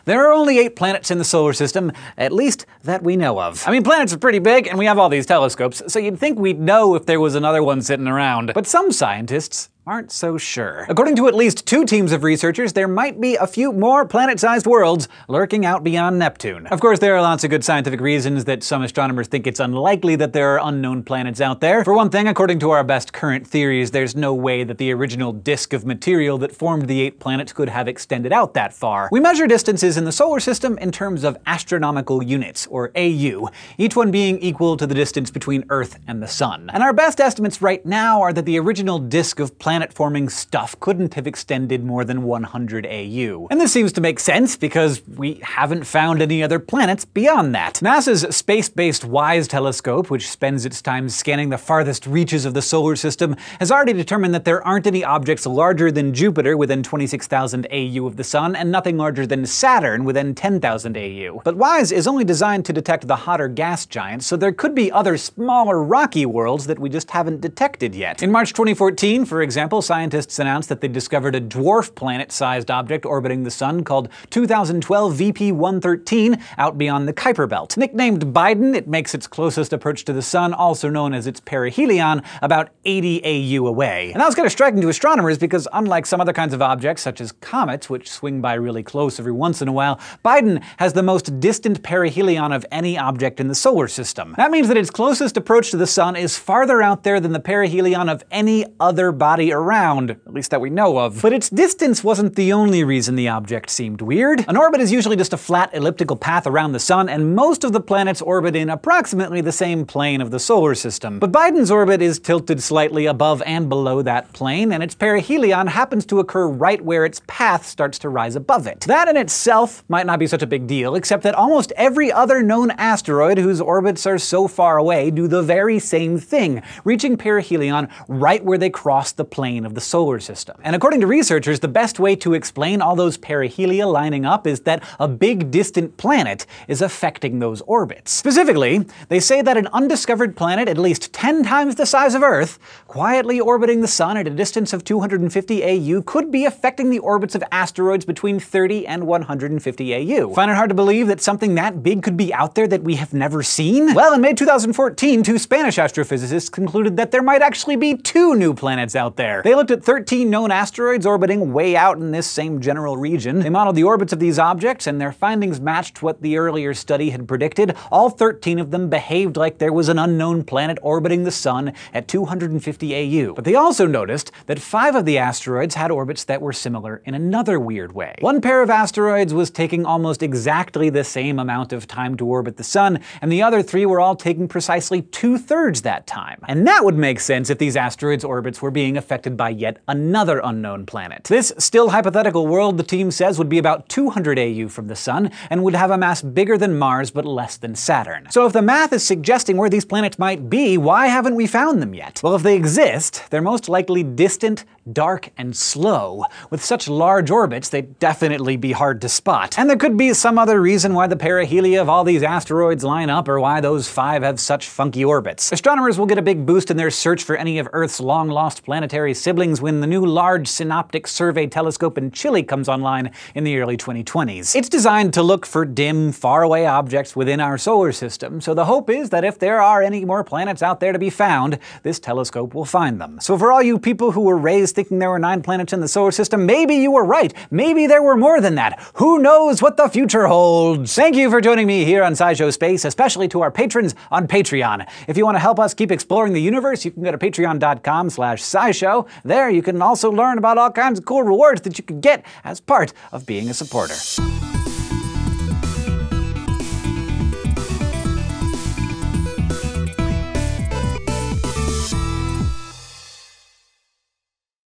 There are only 8 planets in the solar system, at least that we know of. I mean, planets are pretty big, and we have all these telescopes, so you'd think we'd know if there was another one sitting around. But some scientists aren't so sure. According to at least 2 teams of researchers, there might be a few more planet-sized worlds lurking out beyond Neptune. Of course, there are lots of good scientific reasons that some astronomers think it's unlikely that there are unknown planets out there. For one thing, according to our best current theories, there's no way that the original disk of material that formed the 8 planets could have extended out that far. We measure distances in the solar system in terms of astronomical units, or AU, each one being equal to the distance between Earth and the Sun. And our best estimates right now are that the original disk of planet-forming stuff couldn't have extended more than 100 AU. And this seems to make sense because we haven't found any other planets beyond that. NASA's space-based WISE telescope, which spends its time scanning the farthest reaches of the solar system, has already determined that there aren't any objects larger than Jupiter within 26,000 AU of the Sun, and nothing larger than Saturn within 10,000 AU. But WISE is only designed to detect the hotter gas giants, so there could be other smaller rocky worlds that we just haven't detected yet. In March 2014, for example, scientists announced that they discovered a dwarf planet-sized object orbiting the Sun called 2012 VP-113 out beyond the Kuiper Belt. Nicknamed Biden, it makes its closest approach to the Sun, also known as its perihelion, about 80 AU away. And that was kind of striking to astronomers because unlike some other kinds of objects, such as comets, which swing by really close every once in a while, Biden has the most distant perihelion of any object in the solar system. That means that its closest approach to the Sun is farther out there than the perihelion of any other body around, at least that we know of. But its distance wasn't the only reason the object seemed weird. An orbit is usually just a flat elliptical path around the Sun, and most of the planets orbit in approximately the same plane of the solar system. But Biden's orbit is tilted slightly above and below that plane, and its perihelion happens to occur right where its path starts to rise above it. That in itself might not be such a big deal, except that almost every other known asteroid whose orbits are so far away do the very same thing, reaching perihelion right where they cross the plane of the solar system. And according to researchers, the best way to explain all those perihelia lining up is that a big distant planet is affecting those orbits. Specifically, they say that an undiscovered planet at least 10 times the size of Earth, quietly orbiting the Sun at a distance of 250 AU, could be affecting the orbits of asteroids between 30 and 150 AU. Find it hard to believe that something that big could be out there that we have never seen? Well, in May 2014, 2 Spanish astrophysicists concluded that there might actually be 2 new planets out there. They looked at 13 known asteroids orbiting way out in this same general region. They modeled the orbits of these objects, and their findings matched what the earlier study had predicted. All 13 of them behaved like there was an unknown planet orbiting the Sun at 250 AU. But they also noticed that 5 of the asteroids had orbits that were similar in another weird way. One pair of asteroids was taking almost exactly the same amount of time to orbit the Sun, and the other 3 were all taking precisely 2/3 that time. And that would make sense if these asteroids' orbits were being affected by yet another unknown planet. This still hypothetical world, the team says, would be about 200 AU from the Sun, and would have a mass bigger than Mars but less than Saturn. So if the math is suggesting where these planets might be, why haven't we found them yet? Well, if they exist, they're most likely distant, dark, and slow. With such large orbits, they'd definitely be hard to spot. And there could be some other reason why the perihelia of all these asteroids line up, or why those 5 have such funky orbits. Astronomers will get a big boost in their search for any of Earth's long-lost planetary siblings when the new Large Synoptic Survey telescope in Chile comes online in the early 2020s. It's designed to look for dim, faraway objects within our solar system, so the hope is that if there are any more planets out there to be found, this telescope will find them. So for all you people who were raised thinking there were 9 planets in the solar system, maybe you were right. Maybe there were more than that. Who knows what the future holds? Thank you for joining me here on SciShow Space, especially to our patrons on Patreon. If you want to help us keep exploring the universe, you can go to patreon.com/SciShow. There you can also learn about all kinds of cool rewards that you can get as part of being a supporter.